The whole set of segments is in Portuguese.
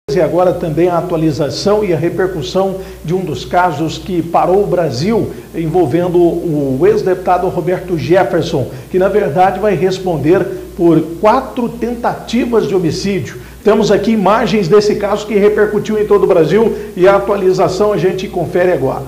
E agora também a atualização e a repercussão de um dos casos que parou o Brasil, envolvendo o ex-deputado Roberto Jefferson, que na verdade vai responder por 4 tentativas de homicídio. Temos aqui imagens desse caso que repercutiu em todo o Brasil e a atualização a gente confere agora.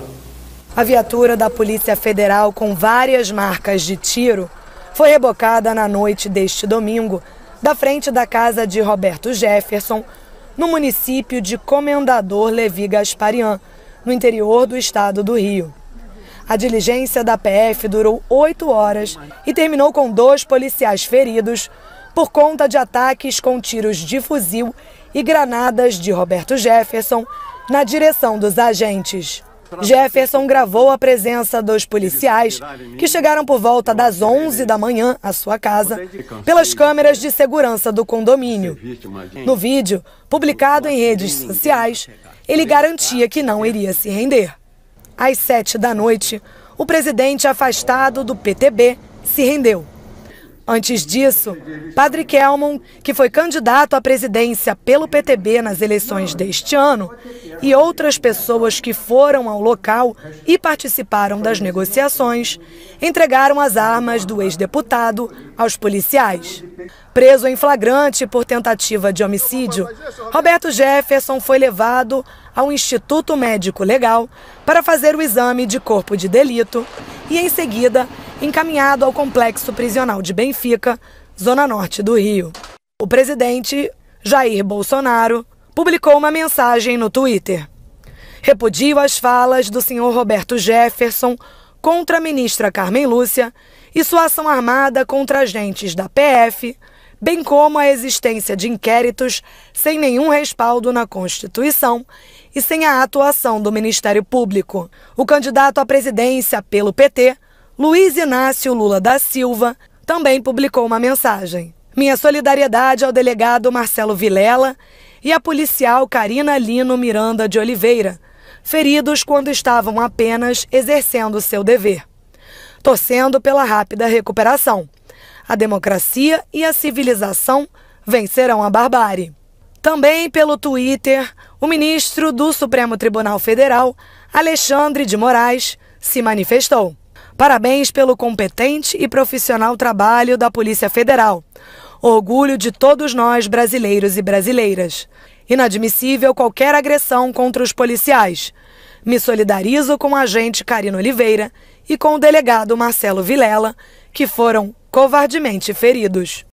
A viatura da Polícia Federal com várias marcas de tiro foi rebocada na noite deste domingo da frente da casa de Roberto Jefferson, no município de Comendador Levi Gasparian, no interior do estado do Rio. A diligência da PF durou 8 horas e terminou com 2 policiais feridos por conta de ataques com tiros de fuzil e granadas de Roberto Jefferson na direção dos agentes. Jefferson gravou a presença dos policiais, que chegaram por volta das 11 da manhã à sua casa, pelas câmeras de segurança do condomínio. No vídeo, publicado em redes sociais, ele garantia que não iria se render. Às 7 da noite, o presidente afastado do PTB se rendeu. Antes disso, Padre Kelmon, que foi candidato à presidência pelo PTB nas eleições deste ano, e outras pessoas que foram ao local e participaram das negociações, entregaram as armas do ex-deputado aos policiais. Preso em flagrante por tentativa de homicídio, Roberto Jefferson foi levado ao Instituto Médico Legal para fazer o exame de corpo de delito e, em seguida, encaminhado ao Complexo Prisional de Benfica, zona norte do Rio. O presidente Jair Bolsonaro publicou uma mensagem no Twitter. Repudio as falas do senhor Roberto Jefferson contra a ministra Carmen Lúcia e sua ação armada contra agentes da PF, bem como a existência de inquéritos sem nenhum respaldo na Constituição e sem a atuação do Ministério Público. O candidato à presidência pelo PT, Luiz Inácio Lula da Silva, também publicou uma mensagem. Minha solidariedade ao delegado Marcelo Vilela e à policial Karina Lino Miranda de Oliveira, feridos quando estavam apenas exercendo seu dever. Torcendo pela rápida recuperação. A democracia e a civilização vencerão a barbárie. Também pelo Twitter, o ministro do Supremo Tribunal Federal, Alexandre de Moraes, se manifestou. Parabéns pelo competente e profissional trabalho da Polícia Federal. Orgulho de todos nós, brasileiros e brasileiras. Inadmissível qualquer agressão contra os policiais. Me solidarizo com o agente Karina Oliveira e com o delegado Marcelo Vilela, que foram covardemente feridos.